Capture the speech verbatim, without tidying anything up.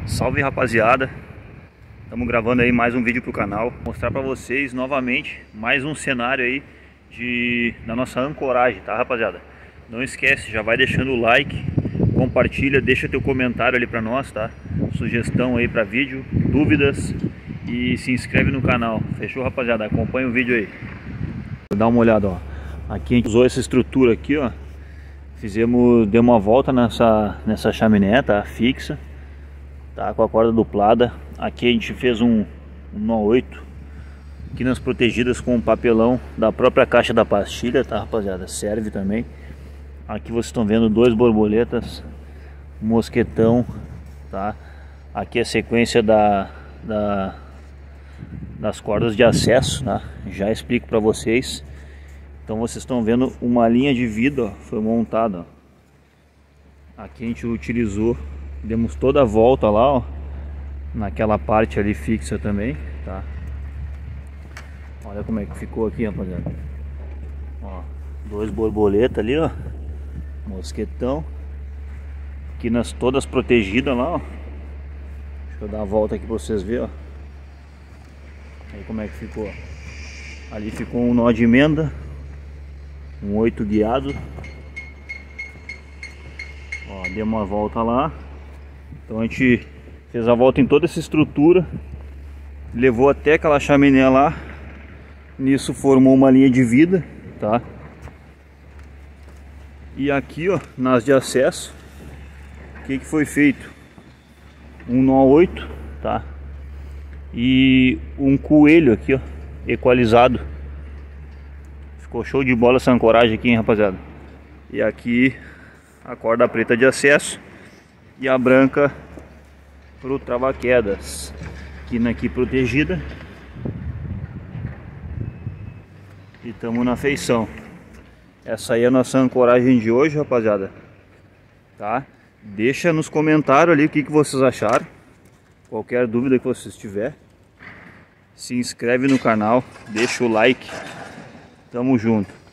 Salve, rapaziada, estamos gravando aí mais um vídeo pro canal, mostrar para vocês novamente mais um cenário aí de, da nossa ancoragem, tá, rapaziada? Não esquece, já vai deixando o like, compartilha, deixa teu comentário ali para nós, tá? Sugestão aí para vídeo, dúvidas e se inscreve no canal. Fechou, rapaziada? Acompanha o vídeo aí. Dá uma olhada, ó. Aqui a gente usou essa estrutura aqui, ó. Fizemos, deu uma volta nessa nessa chaminé, tá? Fixa. Tá, com a corda duplada. Aqui a gente fez um, um nó oito, quinas protegidas com papelão da própria caixa da pastilha, tá, rapaziada? Serve também. Aqui vocês estão vendo dois borboletas, mosquetão, tá? Aqui a sequência da, da das cordas de acesso, tá? Já explico para vocês. Então vocês estão vendo uma linha de vida, ó, foi montada, ó. Aqui a gente utilizou, demos toda a volta lá, ó, naquela parte ali fixa também, tá? Olha como é que ficou aqui, rapaziada. Ó, dois borboletas ali, ó, mosquetão, quinas todas protegidas lá, ó. Deixa eu dar a volta aqui pra vocês verem, ó. Aí como é que ficou. Ali ficou um nó de emenda, um oito guiado. Ó, deu uma volta lá. Então a gente fez a volta em toda essa estrutura, levou até aquela chaminé lá. Nisso formou uma linha de vida, tá? E aqui, ó, nas de acesso, o que que foi feito? Um nó oito, tá? E um coelho aqui, ó, equalizado. Ficou show de bola essa ancoragem aqui, hein, rapaziada? E aqui a corda preta de acesso e a branca pro trava-quedas. Quina aqui protegida. E estamos na feição. Essa aí é a nossa ancoragem de hoje, rapaziada. Tá? Deixa nos comentários ali o que, que vocês acharam. Qualquer dúvida que vocês tiverem, se inscreve no canal, deixa o like. Tamo junto.